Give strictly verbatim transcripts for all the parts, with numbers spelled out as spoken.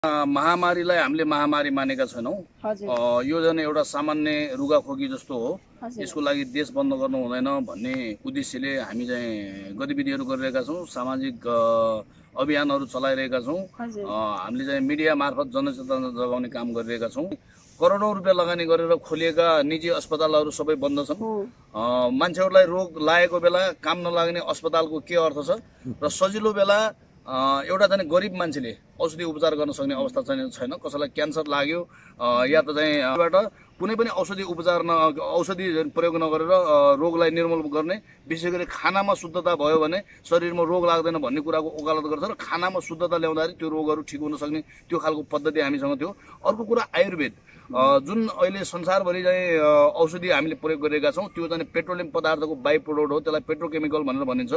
महामारीलाई हामीले महामारी मानेका छैनौं। यो चाहिँ एउटा सामान्य रुगाखोकी जस्तो हो। यसको लागि देश बन्द गर्नु हुँदैन भन्ने उद्देश्यले हामी चाहिँ गतिविधिहरू गरिरहेका छौं, सामाजिक अभियानहरू चलाइरहेका छौं। हामीले चाहिँ मिडिया मार्फत जनचेतना जगाउने काम गरिरहेका छौं। करोडौं रुपियाँ लगानी गरेर खोलिएका निजी अस्पतालहरू सबै बन्द छन्। मान्छेहरूलाई रोग लागेको बेला काम नलाग्ने अस्पतालको के अर्थ छ र सजिलो बेला एउटा चाहिँ गरिब मान्छेले औषधि उपचार गर्न सक्ने अवस्था चाहिँ छैन। कसैलाई क्यान्सर लाग्यो या त चाहिँ बाट कुनै पनि औषधि उपचार न औषधि प्रयोग नगरेर रोगलाई निर्मूल गर्ने, विशेष गरी खानामा शुद्धता भयो भने शरीरमा रोग लाग्दैन भन्ने कुराको वकालत गर्छ र खानामा शुद्धता ल्याउँदाखेरि त्यो रोगहरू ठिक हुन सक्ने त्यो खालको पद्धति हामीसँग थियो। अर्को कुरा आयुर्वेद, जुन अहिले संसारभरि चाहिँ औषधि हामीले प्रयोग गरिरहेका छौं त्यो चाहिँ पेट्रोलियम पदार्थको बाइ प्रोडक्ट हो, त्यसलाई पेट्रोकेमिकल भनेर भनिन्छ।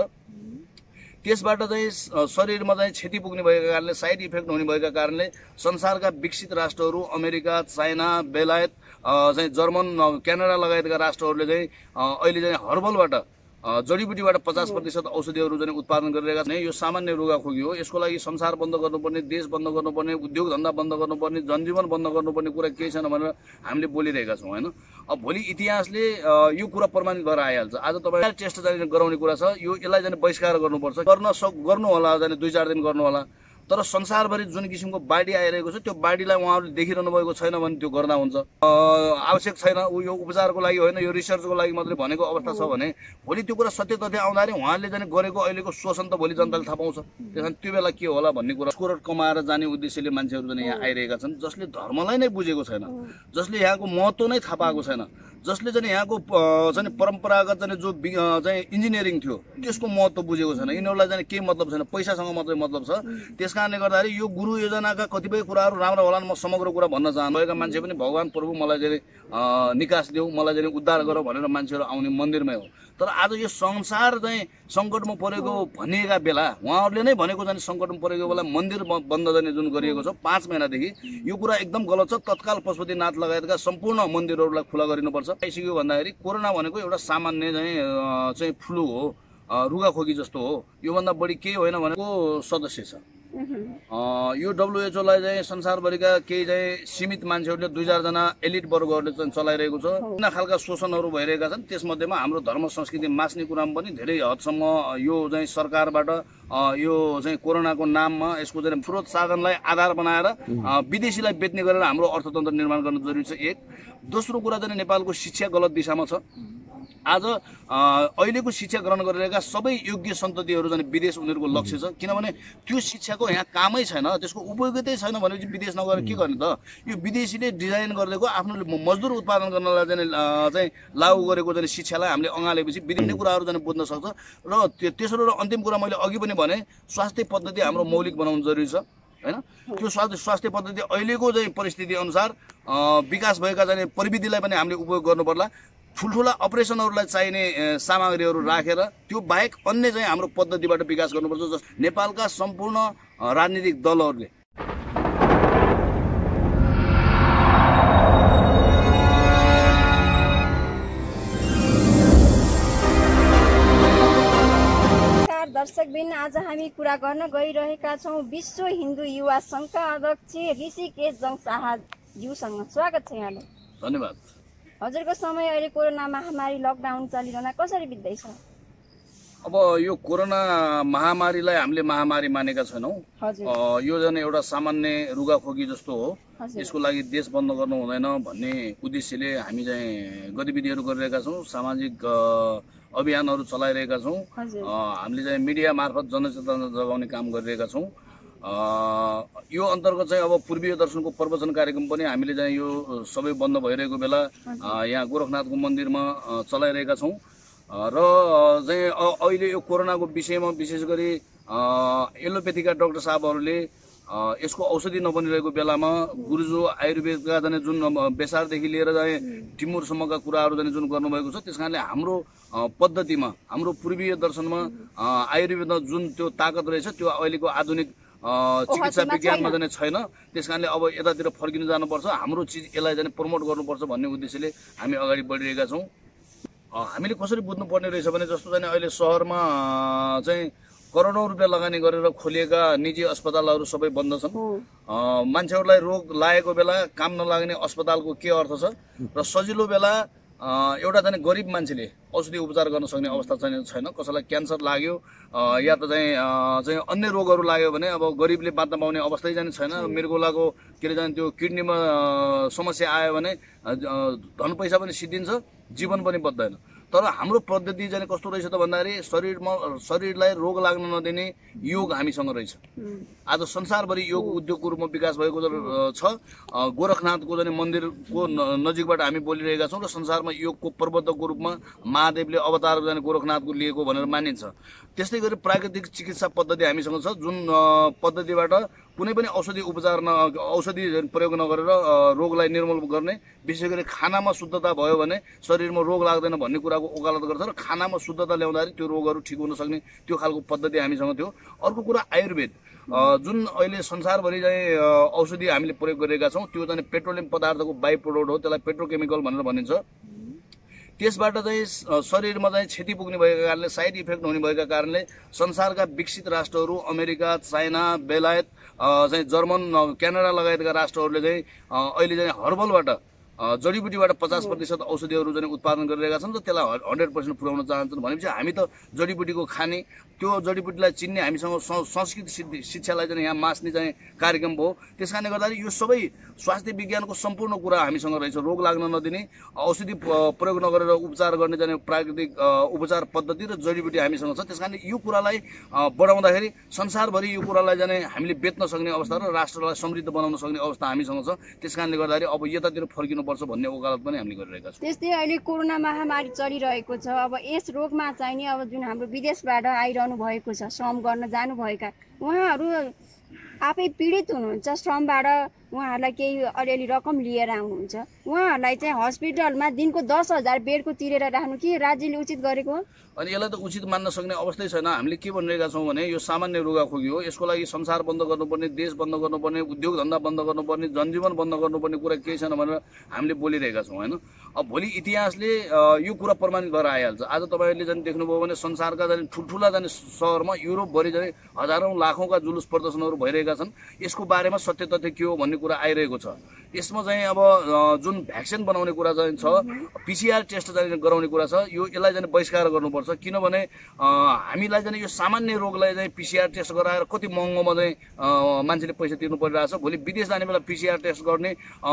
त्यसबाट चाहिँ शरीरमा चाहिँ क्षति पुग्ने भएका कारणले, साइड इफेक्ट हुने भएका कारणले संसारका विकसित राष्ट्रहरू अमेरिका, चाइना, बेलायत, चाहिँ जर्मन, क्यानाडा लगायतका राष्ट्रहरूले चाहिँ अहिले चाहिँ हर्बलबाट जडीबुटीबाट पचास प्रतिशत औषधिहरू चाहिँ उत्पादन गरिरहेका छन्। यो सामान्य रुगाखोकी हो। यसको लागि संसार बन्द गर्नुपर्ने, देश बन्द गर्नुपर्ने, उद्योग धन्दा बन्द गर्नुपर्ने, जनजीवन बन्द गर्नुपर्ने कुरा केही छैन भनेर हामीले बोलिरहेका छौँ हैन। अब भोलि इतिहासले यो कुरा प्रमाणित भएर आइहाल्छ। आज तपाईलाई टेस्ट चाहिँ गराउने कुरा छ, यो यसलाई चाहिँ बहिष्कार गर्नुपर्छ। गर्न सक गर्नु होला, चाहिँ दुई चार दिन गर्नु होला, तर संसारभरि जुन किसिमको बाढी आइरहेको छ त्यो बाढीलाई उहाँहरूले देखिरहनु भएको छैन भने त्यो गर्दा हुन्छ। आवश्यक छैन, यो उपचारको लागि होइन, यो रिसर्चको लागि मात्रै भनेको अवस्था छ भने भोलि त्यो कुरा सत्य तथ्य आउँदाखेरि उहाँले चाहिँ गरेको अहिलेको शोषण त भोलि जनताले थाहा पाउँछ। त्यसकारण त्यो बेला के होला भन्ने कुरा करोड कमाएर जाने उद्देश्यले मान्छेहरू चाहिँ यहाँ आइरहेका छन्, जसले धर्मलाई नै बुझेको छैन, जसले यहाँको महत्त्व नै थाहा पाएको छैन, जसले चाहिँ यहाँको चाहिँ परम्परागत चाहिँ जो चाहिँ इन्जिनियरिङ थियो त्यसको महत्त्व बुझेको छैन। यिनीहरूलाई चाहिँ केही मतलब छैन, पैसासँग मात्रै मतलब छ। त्यस कारणले गर्दाखेरि यो गुरु योजनाका कतिपय कुराहरू राम्रो होला। म समग्र कुरा भन्न चाहन्छु, भएका मान्छे पनि भगवान प्रभु मलाई चाहिँ निकास देऊ, मलाई चाहिँ उद्धार गर भनेर मान्छेहरू आउने मन्दिरमै हो। तर आज यो संसार चाहिँ सङ्कटमा परेको भनिएका बेला उहाँहरूले नै भनेको चाहिँ सङ्कटमा परेको बेला मन्दिर बन्द गर्ने जुन गरिएको छ पाँच महिनादेखि, यो कुरा एकदम गलत छ। तत्काल पशुपतिनाथ लगायतका सम्पूर्ण मन्दिरहरूलाई खुला गरिनुपर्छ। आइसक्यो भन्दाखेरि कोरोना भनेको एउटा सामान्य चाहिँ चाहिँ फ्लू हो, रुगाखोकी जस्तो हो। योभन्दा बढी केही होइन भनेको सदस्य छ। यो डब्लुएचओलाई चाहिँ संसारभरिका केही चाहिँ सीमित मान्छेहरूले दुई चारजना एलिट वर्गहरूले चाहिँ चलाइरहेको छ। कुनै खालका शोषणहरू भइरहेका छन्। त्यसमध्येमा हाम्रो धर्म संस्कृति मास्ने कुरामा पनि धेरै हदसम्म यो चाहिँ सरकारबाट यो चाहिँ कोरोनाको नाममा यसको चाहिँ स्रोत साधनलाई आधार बनाएर विदेशीलाई बेच्ने गरेर हाम्रो अर्थतन्त्र निर्माण गर्न जरुरी छ। एक दोस्रो कुरा चाहिँ नेपालको शिक्षा गलत दिशामा छ। आज अहिलेको शिक्षा ग्रहण गरिरहेका सबै योग्य सन्ततिहरू चाहिँ विदेश उनीहरूको लक्ष्य छ, किनभने त्यो शिक्षाको यहाँ कामै छैन, त्यसको उपयोगितै छैन भनेपछि विदेश नगएर के गर्ने त? यो विदेशीले डिजाइन गरिदिएको आफ्नो मजदुर उत्पादन गर्नलाई चाहिँ चाहिँ लागू गरेको चाहिँ शिक्षालाई हामीले अँगालेपछि विभिन्न कुराहरू चाहिँ बुझ्न सक्छ। र तेस्रो र अन्तिम कुरा मैले अघि पनि भने, स्वास्थ्य पद्धति हाम्रो मौलिक बनाउनु जरुरी छ हैन। त्यो स्वास्थ्य स्वास्थ्य पद्धति अहिलेको चाहिँ परिस्थिति अनुसार विकास भएका चाहिँ प्रविधिलाई पनि हामीले उपयोग गर्नु पर्ला। ठुल्ठुला अपरेसनहरूलाई चाहिने सामग्रीहरू राखेर त्यो बाहेक अन्य चाहिँ हाम्रो पद्धतिबाट विकास गर्नुपर्छ। जस नेपालका सम्पूर्ण राजनीतिक दलहरूले दर्शकबिन, आज हामी कुरा गर्न गइरहेका छौं विश्व हिन्दू युवा संघका अध्यक्ष ऋषिकेश जङ शाहज्यूसँग। स्वागत छ यहाँलाई। धन्यवाद। हजुरको समय अहिले कोरोना महामारी लकडाउन चलिरहँदा कसरी बित्दैछ? अब यो कोरोना महामारीलाई हामीले महामारी मानेका छैनौं। यो चाहिँ एउटा सामान्य रुगाखोकी जस्तो हो। यसको लागि देश बन्द गर्नु हुँदैन भन्ने उद्देश्यले हामी चाहिँ गतिविधिहरू गरिरहेका छौं, सामाजिक अभियानहरू चलाइरहेका छौं। हामीले चाहिँ मिडिया मार्फत जनचेतना जगाउने काम गरिरहेका छौं। यो अन्तर्गत चाहिँ अब पूर्वीय दर्शनको प्रवचन कार्यक्रम पनि हामीले चाहिँ यो सबै बन्द भइरहेको बेला यहाँ गोरखनाथको मन्दिरमा चलाइरहेका छौं। र चाहिँ अहिले यो कोरोनाको विषयमा विशेष गरी एलोपेथीका डाक्टर साहबहरूले यसको औषधि नबनिरहेको बेलामा गुरुजो आयुर्वेदका जाने जुन बेसारदेखि लिएर चाहिँ टिमुरसम्मका कुराहरू जाने जुन गर्नुभएको छ, त्यसकारणले हाम्रो पद्धतिमा, हाम्रो पूर्वीय दर्शनमा आयुर्वेदमा जुन त्यो ताकत रहेछ त्यो अहिलेको आधुनिक चिकित्सा विज्ञानमा जाने छैन। त्यसकारणले अब यतातिर फर्किनु जानुपर्छ, हाम्रो चिज यसलाई जाने प्रमोट गर्नुपर्छ भन्ने उद्देश्यले हामी अगाडि बढिरहेका छौँ। हामीले कसरी बुझ्नुपर्ने रहेछ भने, जस्तो चाहिँ अहिले सहरमा चाहिँ करोडौं रुपियाँ लगानी गरेर खोलिएका निजी अस्पतालहरू सबै बन्द छन्। मान्छेहरूलाई रोग लागेको बेला काम नलाग्ने अस्पतालको के अर्थ छ र सजिलो बेला एउटा चाहिँ गरिब मान्छेले औषधि उपचार गर्न सक्ने अवस्था चाहिँ छैन। कसैलाई क्यान्सर लाग्यो या त चाहिँ चाहिँ अन्य रोगहरू लाग्यो भने अब गरिबले बाँच्न पाउने अवस्थै चाहिँ छैन। मृगौलाको के अरे चाहिँ त्यो किडनीमा समस्या आयो भने धन पैसा पनि सिद्धिन्छ, जीवन पनि बच्दैन। तर हाम्रो पद्धति चाहिँ कस्तो रहेछ त भन्दाखेरि शरीरमा शरीरलाई रोग लाग्न नदिने योग हामीसँग रहेछ। आज संसारभरि योग उद्योगको रूपमा विकास भएको छ। गोरखनाथको चाहिँ मन्दिरको नजिकबाट हामी बोलिरहेका छौँ र संसारमा योगको प्रवर्तकको रूपमा महादेवले अवतार जाने गोरखनाथको लिएको भनेर मानिन्छ। त्यस्तै गरी प्राकृतिक चिकित्सा पद्धति हामीसँग छ, जुन पद्धतिबाट कुनै पनि औषधि उपचार न औषधि प्रयोग नगरेर रोगलाई निर्मूल गर्ने, विशेष गरी खानामा शुद्धता भयो भने शरीरमा रोग लाग्दैन भन्ने कुराको वकालत गर्छ र खानामा शुद्धता ल्याउँदाखेरि त्यो रोगहरू ठिक हुन सक्ने त्यो खालको पद्धति हामीसँग थियो। अर्को कुरा आयुर्वेद, जुन अहिले संसारभरि चाहिँ औषधि हामीले प्रयोग गरिरहेका छौँ त्यो चाहिँ पेट्रोलियम पदार्थको बाई प्रोडक्ट हो, त्यसलाई पेट्रोकेमिकल भनेर भनिन्छ। त्यसबाट चाहिँ शरीरमा चाहिँ क्षति पुग्ने भएका कारणले, साइड इफेक्ट हुने भएका कारणले संसारका विकसित राष्ट्रहरू अमेरिका, चाइना, बेलायत, चाहिँ जर्मन, क्यानाडा लगायतका राष्ट्रहरूले चाहिँ अहिले चाहिँ हर्बलबाट जडीबुटीबाट पचास प्रतिशत औषधिहरू चाहिँ उत्पादन गरिरहेका छन् र त्यसलाई हन्ड्रेड पर्सेन्ट पुर्याउन चाहन्छन्। भनेपछि हामी त जडीबुटीको खाने, त्यो जडीबुटीलाई चिन्ने हामीसँग संस्कृत शिक्षालाई चाहिँ यहाँ मास्ने चाहिँ कार्यक्रम भयो। त्यस कारणले गर्दाखेरि यो सबै स्वास्थ्य विज्ञानको सम्पूर्ण कुरा हामीसँग रहेछ। रोग लाग्न नदिने, औषधि प्रयोग नगरेर उपचार गर्ने चाहिँ प्राकृतिक उपचार पद्धति र जडीबुटी हामीसँग छ। त्यस कारणले यो कुरालाई बढाउँदाखेरि संसारभरि यो कुरालाई चाहिँ हामीले बेच्न सक्ने अवस्था र राष्ट्रलाई समृद्ध बनाउन सक्ने अवस्था हामीसँग छ। त्यस कारणले गर्दाखेरि अब यतातिर फर्किनु पर्छ भन्ने वकालत पनि हामीले गरिरहेका छौँ। त्यस्तै अहिले कोरोना महामारी चलिरहेको छ। अब यस रोगमा चाहिँ नि अब जुन हाम्रो विदेशबाट आइरहनु भएको छ, श्रम गर्न जानुभएका उहाँहरू आफै पीडित हुनुहुन्छ, श्रमबाट उहाँहरूलाई केही अलिअलि रकम लिएर आउनुहुन्छ। उहाँहरूलाई चाहिँ हस्पिटलमा दिनको दस हजार बेडको तिरेर राख्नु के राज्यले उचित गरेको हो? अनि यसलाई त उचित मान्न सक्ने अवस्थै छैन। हामीले के भनिरहेका छौँ भने यो सामान्य रुगाखोकी हो, यसको लागि संसार बन्द गर्नुपर्ने, देश बन्द गर्नुपर्ने, उद्योग धन्दा बन्द गर्नुपर्ने, जनजीवन बन्द गर्नुपर्ने कुरा केही छैन भनेर हामीले बोलिरहेका छौँ होइन। अब भोलि इतिहासले यो कुरा प्रमाणित भएर आइहाल्छ। आज तपाईँहरूले चाहिँ देख्नुभयो भने संसारका जाने ठुल्ठुला जाने सहरमा युरोपभरि जाने हजारौँ लाखौँका जुलुस प्रदर्शनहरू भइरहेका छन्। यसको बारेमा सत्य तथ्य के हो भन्ने कुरा आइरहेको छ। यसमा चाहिँ अब जुन भ्याक्सिन बनाउने कुरा चाहिँ छ, पिसिआर टेस्ट चाहिँ गराउने कुरा छ, यो यसलाई चाहिँ बहिष्कार गर्नुपर्छ। किनभने हामीलाई चाहिँ यो सामान्य रोगलाई चाहिँ पिसिआर टेस्ट गराएर कति महँगोमा चाहिँ मान्छेले पैसा तिर्नु परिरहेको छ। भोलि विदेश जाने बेला पिसिआर टेस्ट गर्ने,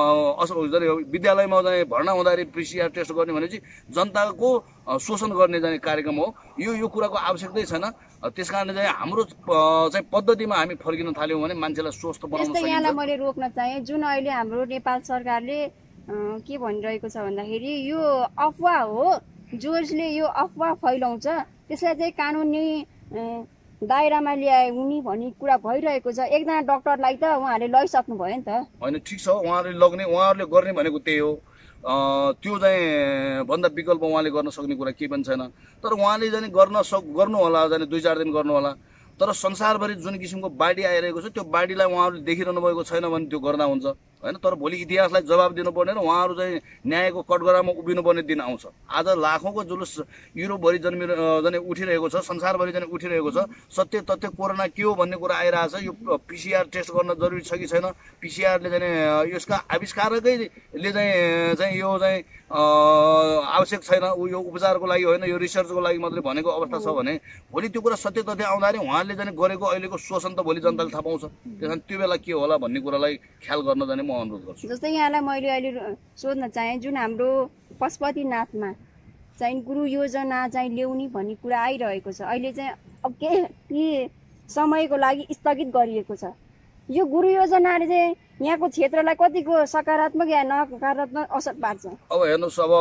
विद्यालयमा चाहिँ भर्ना हुँदाखेरि पिसिआर टेस्ट गर्ने भनेपछि जनताको शोषण गर्ने चाहिँ कार्यक्रम हो। यो यो कुराको आवश्यकतै छैन। त्यस कारणले चाहिँ हाम्रो चाहिँ पद्धतिमा हामी फर्किन थाल्यौँ भने मान्छेलाई स्वस्थ बनाउन सकिन्छ। यहाँलाई मैले रोक्न चाहे, जुन अहिले हाम्रो नेपाल सरकारले के भनिरहेको छ भन्दाखेरि यो अफवाह हो, जसले यो अफवाह फैलाउँछ त्यसलाई चाहिँ कानुनी दायरामा ल्याए हुने भन्ने कुरा भइरहेको छ। एकजना डाक्टरलाई त उहाँहरूले लैसक्नु भयो नि त। होइन, ठिक छ, उहाँहरूले लग्ने, उहाँहरूले गर्ने भनेको त्यही हो। त्यो चाहिँ भन्दा विकल्प उहाँले गर्न सक्ने कुरा केही पनि छैन। तर उहाँले चाहिँ गर्न सक गर्नु होला, चाहिँ दुई चार दिन गर्नु होला। तर संसारभरि जुन किसिमको बाढी आइरहेको छ त्यो बाढीलाई उहाँहरूले देखिरहनु भएको छैन भने त्यो गर्दा हुन्छ होइन। तर भोलि इतिहासलाई जवाब दिनुपर्ने र उहाँहरू चाहिँ न्यायको कटघरामा उभिनुपर्ने दिन आउँछ। आज लाखौँको जुलुस युरोपभरि जन्मि जाने उठिरहेको छ, संसारभरि जाने उठिरहेको छ। सत्य तथ्य कोरोना के हो भन्ने कुरा आइरहेछ। यो पिसिआर टेस्ट गर्न जरुरी छ कि छैन, पिसिआरले चाहिँ यसका आविष्कारकैले चाहिँ चाहिँ यो चाहिँ आवश्यक छैन, यो उपचारको लागि होइन, यो रिसर्चको लागि मात्रै भनेको अवस्था छ भने भोलि त्यो कुरा सत्य तथ्य आउँदाखेरि उहाँले चाहिँ गरेको अहिलेको शोषण त भोलि जनताले थाहा पाउँछ। त्यस कारण त्यो बेला के होला भन्ने कुरालाई ख्याल गर्न जाने म अनुरोध गर्छु। जस्तै यहाँलाई मैले अहिले सोध्न चाहे, जुन हाम्रो पशुपतिनाथमा चाहिँ गुरु योजना चाहिँ ल्याउने भन्ने कुरा आइरहेको छ, अहिले चाहिँ अब के समयको लागि स्थगित गरिएको छ। यो गुरु योजनाले चाहिँ यहाँको क्षेत्रलाई कतिको सकारात्मक या नकारात्मक असर पार्छ? अब हेर्नुहोस्, अब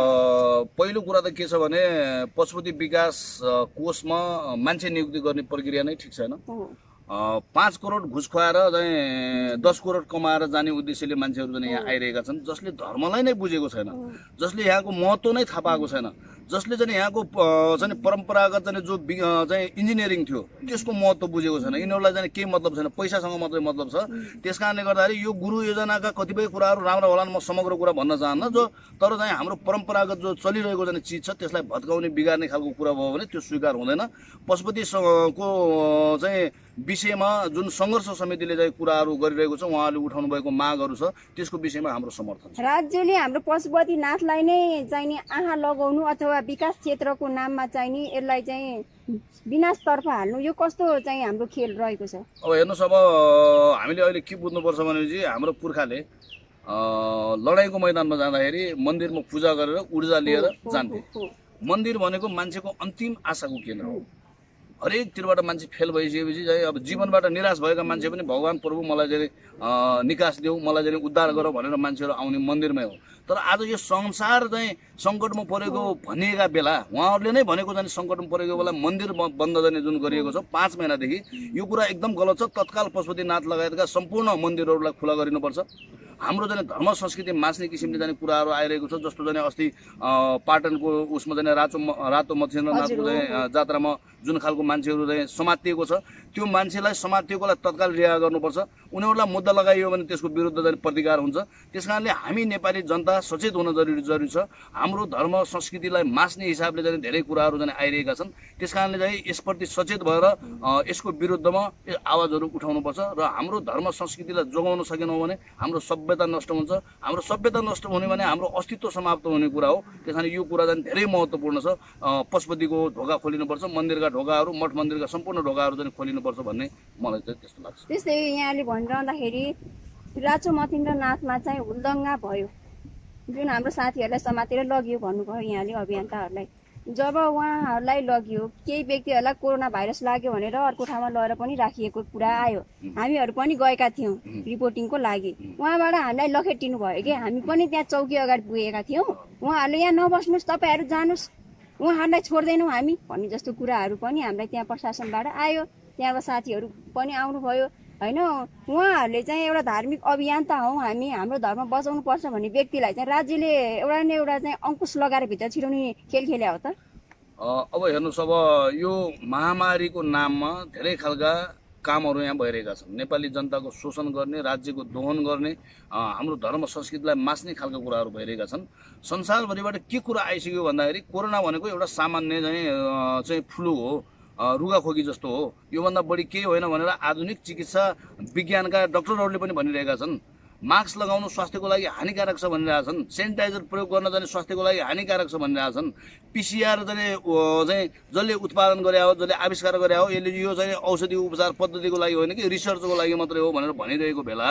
पहिलो कुरा त के छ भने पशुपति विकास कोषमा मान्छे नियुक्ति गर्ने प्रक्रिया नै ठिक छैन। पाँच करोड घुस खुवाएर चाहिँ दस करोड कमाएर जाने उद्देश्यले मान्छेहरू चाहिँ यहाँ आइरहेका छन्, जसले धर्मलाई नै बुझेको छैन, जसले यहाँको महत्त्व नै थाहा पाएको छैन, जसले चाहिँ यहाँको चाहिँ परम्परागत चाहिँ जो चाहिँ इन्जिनियरिङ थियो त्यसको महत्त्व बुझेको छैन। यिनीहरूलाई चाहिँ केही मतलब छैन, पैसासँग मात्रै मतलब छ। त्यस कारणले गर्दाखेरि यो गुरु योजनाका कतिपय कुराहरू राम्रो होलान्, म समग्र कुरा भन्न चाहन्न, जो तर चाहिँ हाम्रो परम्परागत जो चलिरहेको चाहिँ चिज छ त्यसलाई भत्काउने बिगार्ने खालको कुरा भयो भने त्यो स्वीकार हुँदैन। पशुपतिको चाहिँ विषयमा जुन सङ्घर्ष समितिले चाहिँ कुराहरू गरिरहेको छ, उहाँले उठाउनु भएको मागहरू छ, त्यसको विषयमा हाम्रो समर्थन छ। राज्यले हाम्रो पशुपतिनाथलाई नै चाहिँ नि आँखा लगाउनु अथवा विकास क्षेत्रको नाममा चाहिँ नि यसलाई चाहिँ विनाशतर्फ हाल्नु, यो कस्तो चाहिँ हाम्रो खेल रहेको छ? अब हेर्नुहोस्, अब हामीले अहिले के बुझ्नुपर्छ भनेपछि हाम्रो पुर्खाले लडाइँको मैदानमा जाँदाखेरि मन्दिरमा पूजा गरेर ऊर्जा लिएर जान्थे। मन्दिर भनेको मान्छेको अन्तिम आशाको केन्द्र हो। हरेकतिरबाट मान्छे फेल भइसकेपछि चाहिँ अब जीवनबाट निराश भएका मान्छे पनि भगवान् प्रभु मलाई चाहिँ निकास देऊ, मलाई चाहिँ उद्धार गर भनेर मान्छेहरू आउने मन्दिरमै हो। तर आज यो संसार चाहिँ सङ्कटमा परेको भनिएका बेला उहाँहरूले नै भनेको चाहिँ सङ्कटमा परेको बेला मन्दिर बन्द गर्ने जुन गरिएको छ पाँच महिनादेखि, यो कुरा एकदम गलत छ। तत्काल पशुपतिनाथ लगायतका सम्पूर्ण मन्दिरहरूलाई खुला गरिनुपर्छ। हाम्रो चाहिँ धर्म संस्कृति मास्ने किसिमले जाने कुराहरू आइरहेको छ, जस्तो चाहिँ अस्ति पाटनको उसमा चाहिँ रातो रातो मच्छेन्द्रनाथको चाहिँ जात्रामा जुन खालको मान्छेहरू चाहिँ समातिएको छ, त्यो मान्छेलाई समातिएकोलाई तत्काल रिहा गर्नुपर्छ। उनीहरूलाई मुद्दा लगाइयो भने त्यसको विरुद्ध चाहिँ प्रतिकार हुन्छ। त्यस कारणले हामी नेपाली जनता सचेत हुन जरुरी जरुरी छ। हाम्रो धर्म संस्कृतिलाई मास्ने हिसाबले चाहिँ धेरै कुराहरू चाहिँ आइरहेका छन्। त्यस कारणले चाहिँ यसप्रति सचेत भएर यसको विरुद्धमा आवाजहरू उठाउनुपर्छ र हाम्रो धर्म संस्कृतिलाई जोगाउन सकेनौँ भने हाम्रो सभ्यता नष्ट हुन्छ। हाम्रो सभ्यता नष्ट हुने भने हाम्रो अस्तित्व समाप्त हुने कुरा हो। त्यस कारण यो कुरा चाहिँ धेरै महत्त्वपूर्ण छ। पशुपतिको ढोका खोलिनुपर्छ, मन्दिरका ढोकाहरू, मठ मन्दिरका सम्पूर्ण ढोकाहरू चाहिँ खोलिनुपर्छ भन्ने मलाई चाहिँ त्यस्तो लाग्छ। त्यस्तै यहाँले भनिरहँदाखेरि राचो मथिन्द्रनाथमा चाहिँ हुलदङ्गा भयो, जुन हाम्रो साथीहरूलाई समातेर लगियो भन्नुभयो यहाँले अभियन्ताहरूलाई। जब उहाँहरूलाई लगियो, केही व्यक्तिहरूलाई कोरोना भाइरस लाग्यो भनेर अर्को ठाउँमा लगेर पनि राखिएको कुरा आयो। हामीहरू पनि गएका थियौँ रिपोर्टिङको लागि। उहाँबाट हामीलाई लखेटिनु भयो कि हामी पनि त्यहाँ चौकी अगाडि पुगेका थियौँ। उहाँहरूले यहाँ नबस्नुहोस्, तपाईँहरू जानुहोस्, उहाँहरूलाई छोड्दैनौँ हामी भन्ने जस्तो कुराहरू पनि हामीलाई त्यहाँ प्रशासनबाट आयो। त्यहाँबाट साथीहरू पनि आउनुभयो होइन। उहाँहरूले चाहिँ एउटा धार्मिक अभियन्ता हौँ हामी, हाम्रो धर्म बचाउनु पर्छ भन्ने व्यक्तिलाई चाहिँ राज्यले एउटा न एउटा चाहिँ अङ्कुश लगाएर भित्र छिराउने खेल खेल्या हो त। अब हेर्नुहोस्, अब यो महामारीको नाममा धेरै खालका कामहरू यहाँ भइरहेका छन्। नेपाली जनताको शोषण गर्ने, राज्यको दोहन गर्ने, हाम्रो धर्म संस्कृतिलाई मास्ने खालका कुराहरू भइरहेका छन्। संसारभरिबाट के कुरा आइसक्यो भन्दाखेरि कोरोना भनेको एउटा सामान्य चाहिँ चाहिँ फ्लू हो, रुगाखोकी जस्तो हो, योभन्दा बढी केही होइन भनेर आधुनिक चिकित्सा विज्ञानका डाक्टरहरूले पनि भनिरहेका छन्। मास्क लगाउनु स्वास्थ्यको लागि हानिकारक छ भनिरहेछन्, सेनिटाइजर प्रयोग गर्न जाने स्वास्थ्यको लागि हानिकारक छ भनिरहेछन्। पिसिआर चाहिँ चाहिँ जसले उत्पादन गरे हो, जसले आविष्कार गरे हो, यसले यो चाहिँ औषधि उपचार पद्धतिको लागि होइन कि रिसर्चको लागि मात्रै हो भनेर भनिरहेको बेला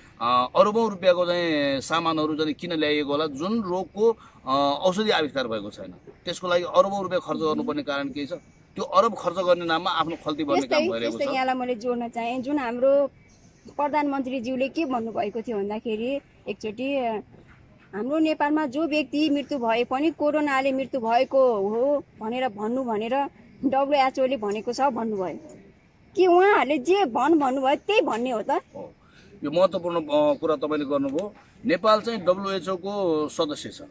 अरबौँ रुपियाँको चाहिँ सामानहरू चाहिँ किन ल्याइएको होला जुन रोगको औषधि आविष्कार भएको छैन। त्यसको लागि अरबौँ रुपियाँ खर्च गर्नुपर्ने कारण के छ? त्यो अरब खर्च गर्ने नाममा आफ्नो खल्ती बन्ने काम भइरहेको छ। यहाँलाई मैले जोड्न चाहेँ, जुन हाम्रो प्रधानमन्त्रीज्यूले के भन्नुभएको थियो भन्दाखेरि एकचोटि हाम्रो नेपालमा जो व्यक्ति मृत्यु भए पनि कोरोनाले मृत्यु भएको हो भनेर भन्नु भनेर डब्लुएचओले भनेको छ भन्नुभयो कि उहाँहरूले जे भन् भन्नुभयो त्यही भन्ने हो त? यो महत्त्वपूर्ण कुरा तपाईँले गर्नुभयो। नेपाल चाहिँ डब्लुएचओको सदस्य छ।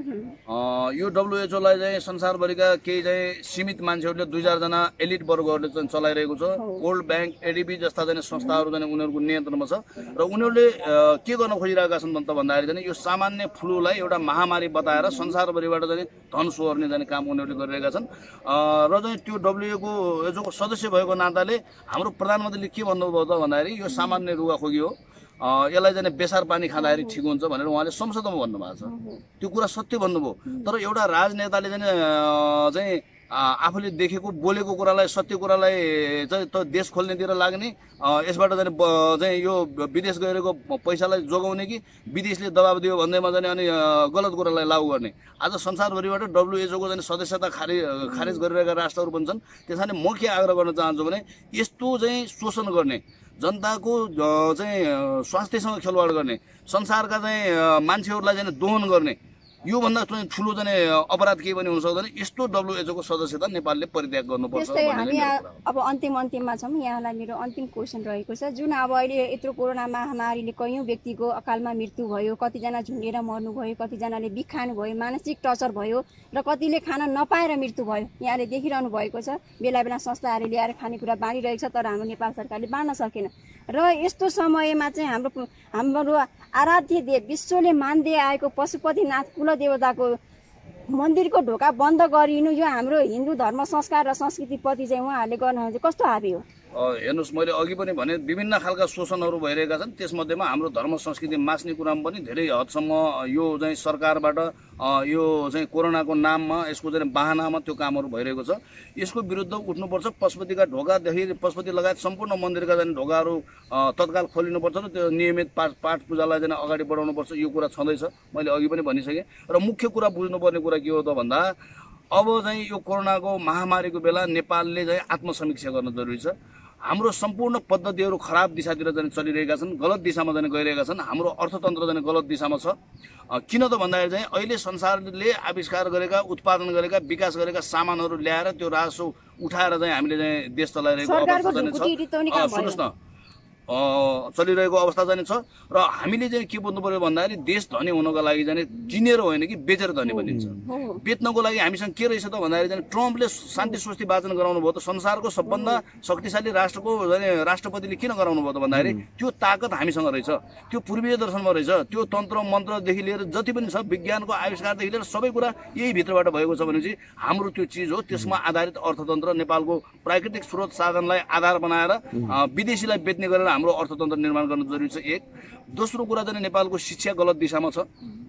यो डब्लुएचओलाई चाहिँ संसारभरिका केही चाहिँ सीमित मान्छेहरूले दुई चारजना एलिट वर्गहरूले चाहिँ चलाइरहेको छ। वर्ल्ड ब्याङ्क, एडिबी जस्ता चाहिँ संस्थाहरू चाहिँ उनीहरूको नियन्त्रणमा छ र उनीहरूले के गर्न खोजिरहेका छन् त भन्दाखेरि चाहिँ यो सामान्य फ्लूलाई एउटा महामारी बताएर संसारभरिबाट चाहिँ धन सोहोर्ने जाने काम उनीहरूले गरिरहेका छन्। र चाहिँ त्यो डब्लुएचओको एचओको सदस्य भएको नाताले हाम्रो प्रधानमन्त्रीले के भन्नुभयो त भन्दाखेरि यो सामान्य रुगाखोकी हो, यसलाई चाहिँ बेसार पानी खाँदाखेरि ठिक हुन्छ भनेर उहाँले संसदमा भन्नुभएको छ। त्यो कुरा सत्य भन्नुभयो। तर एउटा राजनेताले चाहिँ चाहिँ आफूले देखेको बोलेको कुरालाई, सत्य कुरालाई चाहिँ त देश खोल्नेतिर लाग्ने, यसबाट चाहिँ चाहिँ यो विदेश गएको पैसालाई जोगाउने कि विदेशले दबाब दियो भन्दैमा चाहिँ अनि गलत कुरालाई लागू गर्ने। आज संसारभरिबाट डब्लुएचओको चाहिँ सदस्यता खारेज खारेज गरिरहेका राष्ट्रहरू पनि छन्। त्यस कारणले म के आग्रह गर्न चाहन्छु भने यस्तो चाहिँ शोषण गर्ने, जनताको चाहिँ स्वास्थ्यसँग खेलवाड गर्ने, संसारका चाहिँ मान्छेहरूलाई चाहिँ दोहन गर्ने योभन्दा चाहिँ ठुलो चाहिँ अपराध केही पनि हुन सक्दैन। यस्तो डब्लुएचओको सदस्यता नेपालले परित्याग गर्नुपर्छ। त्यस्तै हामी अब अन्तिम अन्तिममा छौँ। यहाँलाई मेरो अन्तिम क्वेसन रहेको छ, जुन अब अहिले यत्रो कोरोना महामारीले कैयौँ व्यक्तिको अकालमा मृत्यु भयो, कतिजना झुन्डेर मर्नुभयो, कतिजनाले बिख खानुभयो, मानसिक टर्चर भयो र कतिले खान नपाएर मृत्यु भयो। यहाँले देखिरहनु भएको छ, बेला बेला संस्थाहरूले ल्याएर खानेकुरा बाँडिरहेको छ, तर हाम्रो नेपाल सरकारले बाँड्न सकेन। र यस्तो समयमा चाहिँ हाम्रो हाम्रो आराध्य देव, विश्वले मान्दै आएको पशुपतिनाथ कुलदेवताको मन्दिरको ढोका बन्द गरिनु यो हाम्रो हिन्दू धर्म संस्कार र संस्कृतिप्रति चाहिँ उहाँहरूले गर्नुहुन्छ कस्तो हाबी हो? हेर्नुहोस्, मैले अघि पनि भने विभिन्न खालका शोषणहरू भइरहेका छन्। त्यसमध्येमा हाम्रो धर्म संस्कृति मास्ने कुरामा पनि धेरै हदसम्म यो चाहिँ सरकारबाट यो चाहिँ कोरोनाको नाममा, यसको चाहिँ बाहनामा त्यो कामहरू भइरहेको छ। यसको विरुद्ध उठ्नुपर्छ। पशुपतिका ढोकादेखि पशुपति लगायत सम्पूर्ण मन्दिरका चाहिँ ढोकाहरू तत्काल खोलिनुपर्छ र त्यो नियमित पाठ पाठ पूजालाई चाहिँ अगाडि बढाउनुपर्छ। यो कुरा छँदैछ, मैले अघि पनि भनिसकेँ। र मुख्य कुरा बुझ्नुपर्ने कुरा के हो त भन्दा अब चाहिँ यो कोरोनाको महामारीको बेला नेपालले चाहिँ आत्मसमीक्षा गर्न जरुरी छ। हाम्रो सम्पूर्ण पद्धतिहरू खराब दिशातिर जाने चलिरहेका छन्, गलत दिशामा जाने गइरहेका छन्। हाम्रो अर्थतन्त्र जाने गलत दिशामा छ। किन त भन्दाखेरि चाहिँ अहिले संसारले आविष्कार गरेका, उत्पादन गरेका, विकास गरेका सामानहरू ल्याएर त्यो राजस्व उठाएर चाहिँ हामीले चाहिँ देश चलाइरहेको अवस्था जाने छ। सुन्नुहोस् न, चलिरहेको अवस्था जाने छ। र हामीले चाहिँ के बुझ्नु पर्यो भन्दाखेरि देश धनी हुनको लागि जाने किनेर होइन कि बेचेर धनी बनिन्छ। बेच्नको लागि हामीसँग के रहेछ त भन्दाखेरि चाहिँ ट्रम्पले शान्ति स्वस्ति वाचन गराउनु भयो त संसारको सबभन्दा शक्तिशाली राष्ट्रको जाने राष्ट्रपतिले किन गराउनु भयो त भन्दाखेरि त्यो ताकत हामीसँग रहेछ, त्यो पूर्वीय दर्शनमा रहेछ। त्यो तन्त्र मन्त्रदेखि लिएर जति पनि छ, विज्ञानको आविष्कारदेखि लिएर सबै कुरा यही भित्रबाट भएको छ भनेपछि हाम्रो त्यो चिज हो। त्यसमा आधारित अर्थतन्त्र, नेपालको प्राकृतिक स्रोत साधनलाई आधार बनाएर विदेशीलाई बेच्ने गरेर हाम्रो अर्थतन्त्र निर्माण गर्न जरुरी छ। एक दोस्रो कुरा चाहिँ नेपालको शिक्षा गलत दिशामा छ।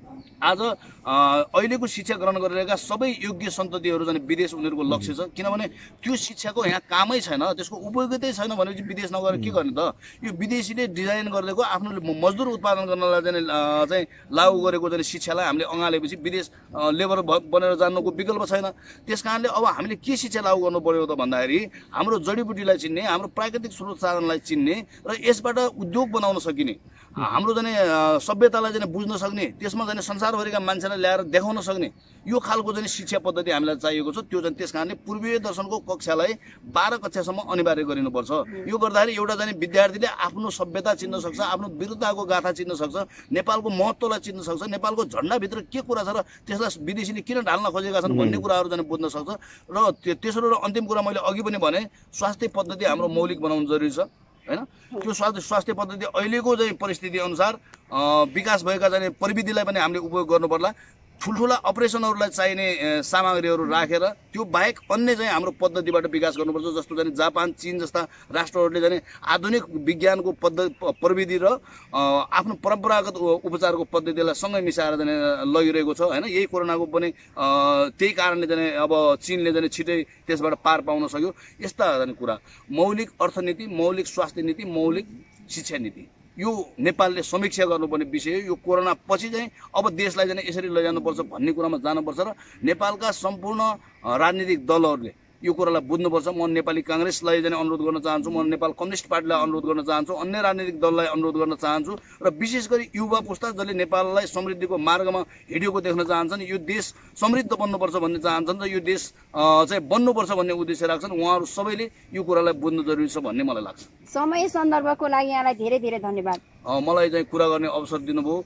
आज अहिलेको शिक्षा ग्रहण गरिरहेका सबै योग्य सन्ततिहरू चाहिँ विदेश उनीहरूको लक्ष्य छ। किनभने त्यो शिक्षाको यहाँ कामै छैन, त्यसको उपयोगितै छैन भनेपछि विदेश नगएर के गर्ने त? यो विदेशीले डिजाइन गरिदिएको आफ्नो मजदुर उत्पादन गर्नलाई चाहिँ चाहिँ लागू गरेको चाहिँ शिक्षालाई हामीले अँगालेपछि विदेश लेबर बनेर जानुको विकल्प छैन। त्यस कारणले अब हामीले के शिक्षा लागू गर्नु पर्यो त भन्दाखेरि हाम्रो जडीबुटीलाई चिन्ने, हाम्रो प्राकृतिक स्रोत साधनलाई चिन्ने र यसबाट उद्योग बनाउन सकिने, हाम्रो जाने सभ्यतालाई जाने बुझ्न सक्ने, त्यसमा जाने संसारभरिका मान्छेलाई ल्याएर देखाउन सक्ने यो खालको चाहिँ शिक्षा पद्धति हामीलाई चाहिएको छ। त्यो चाहिँ त्यस कारणले पूर्वीय दर्शनको कक्षालाई बाह्र कक्षासम्म अनिवार्य गरिनुपर्छ। यो गर्दाखेरि एउटा जाने विद्यार्थीले आफ्नो सभ्यता चिन्न सक्छ, आफ्नो वीरताको गाथा चिन्न सक्छ, नेपालको महत्त्वलाई चिन्न सक्छ, नेपालको झन्डाभित्र के कुरा छ र त्यसलाई विदेशीले किन ढाल्न खोजेका छन् भन्ने कुराहरू जाने बुझ्न सक्छ। र तेस्रो र अन्तिम कुरा मैले अघि पनि भने, स्वास्थ्य पद्धति हाम्रो मौलिक बनाउनु जरुरी छ हैन। त्यो स्वास्थ्य स्वास्थ्य पद्धति अहिलेको चाहिँ परिस्थिति अनुसार विकास भएका चाहिँ प्रविधिलाई पनि हामीले उपयोग गर्नु पर्ला। ठुल्ठुला अपरेसनहरूलाई चाहिने सामग्रीहरू राखेर त्यो बाहेक अन्य चाहिँ हाम्रो पद्धतिबाट विकास गर्नुपर्छ। जस्तो चाहिँ जापान, चीन जस्ता राष्ट्रहरूले चाहिँ आधुनिक विज्ञानको पद्धति प्रविधि र आफ्नो परम्परागत उपचारको पद्धतिलाई सँगै मिसाएर चाहिँ लगिरहेको छ हैन। यही कोरोनाको पनि त्यही कारणले चाहिँ अब चीनले चाहिँ छिटै त्यसबाट पार पाउन सक्यो। यस्ता चाहिँ कुरा, मौलिक अर्थनीति, मौलिक स्वास्थ्य नीति, मौलिक शिक्षा नीति, यो नेपालले समीक्षा गर्नुपर्ने विषय हो। यो कोरोना पछि चाहिँ अब देशलाई चाहिँ यसरी लैजानुपर्छ भन्ने कुरामा जानुपर्छ र नेपालका सम्पूर्ण राजनीतिक दलहरूले यो कुरालाई बुझ्नुपर्छ। म नेपाली कांग्रेसलाई चाहिँ अनुरोध गर्न चाहन्छु, म नेपाल कम्युनिस्ट पार्टीलाई अनुरोध गर्न चाहन्छु, अन्य राजनीतिक दललाई अनुरोध गर्न चाहन्छु र विशेष गरी युवा पुस्ता जसले नेपाललाई समृद्धिको मार्गमा हिँडेको देख्न चाहन्छन्, यो देश समृद्ध बन्नुपर्छ भन्ने चाहन्छन् र यो देश चाहिँ बन्नुपर्छ भन्ने उद्देश्य राख्छन्, उहाँहरू सबैले यो कुरालाई बुझ्नु जरुरी छ भन्ने मलाई लाग्छ। समय सन्दर्भको लागि यहाँलाई धेरै धेरै धन्यवाद। मलाई चाहिँ कुरा गर्ने अवसर दिनुभयो।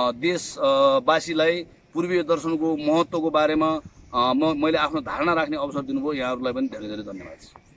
देशवासीलाई पूर्वीय दर्शनको महत्त्वको बारेमा म मैले आफ्नो धारणा राख्ने अवसर दिनुभयो। यहाँहरूलाई पनि धेरै धेरै धन्यवाद।